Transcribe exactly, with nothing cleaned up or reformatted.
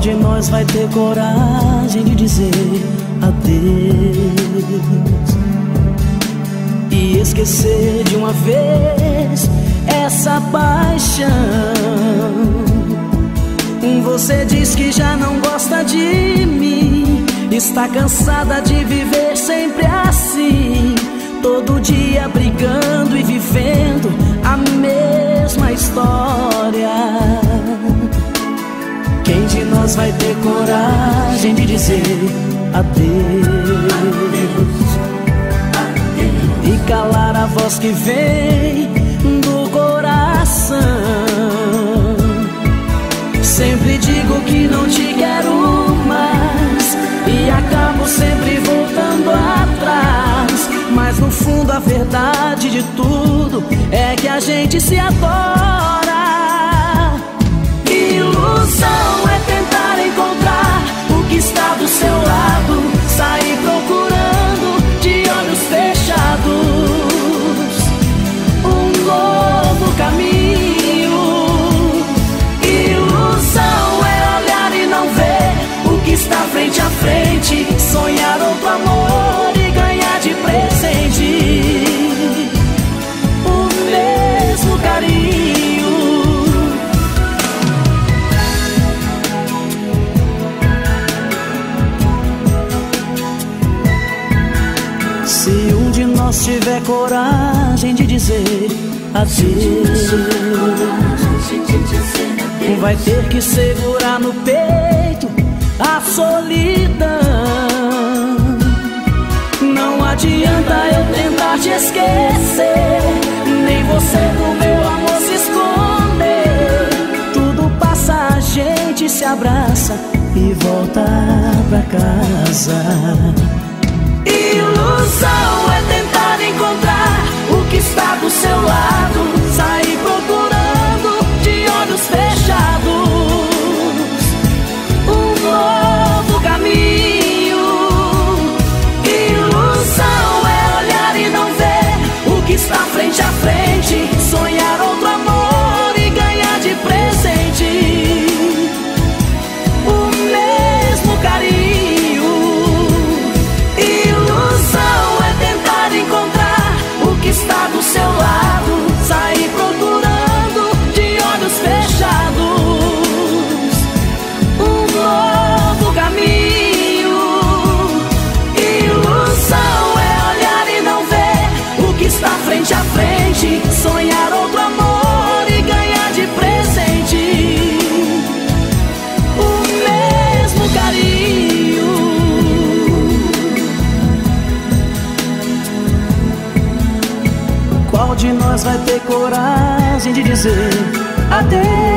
de nós vai ter coragem de dizer adeus e esquecer de uma vez essa paixão? Você diz que já não gosta de mim, está cansada de viver sempre assim, todo dia brigando e vivendo a mesma história. Quem de nós vai ter coragem de dizer adeus, adeus, e calar a voz que vem do coração? Sempre digo que não te quero mais e acabo sempre voltando atrás, mas no fundo a verdade de tudo é que a gente se adora. Ilusão é tentar encontrar o que está do seu lado, sair procurando de olhos fechados um novo caminho. Ilusão é olhar e não ver o que está frente a frente, sonhar outro amor e ganhar de presente o mesmo carinho. Se um de nós tiver coragem de dizer adeus, vai ter que segurar no peito a solidão. Não adianta eu tentar te esquecer, nem você do meu amor se esconder. Tudo passa, a gente se abraça e volta pra casa. Ilusão é tentar encontrar o que está do seu lado, sair procurando de olhos fechados um novo caminho. Ilusão é olhar e não ver o que está frente a frente, sonhar outro amor e ganhar de presente o mesmo carinho. Está do seu lado, sair procurando de olhos fechados um novo caminho. Ilusão é olhar e não ver o que está frente a frente, sonhar outro amor e ganhar de presente o mesmo carinho. Qual de nós vai ter coragem de dizer adeus?